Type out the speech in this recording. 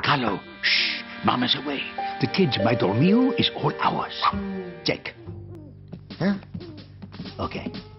Carlo, shh, Mama's away. The kids, My Dolmio is all ours. Check. Huh? Okay.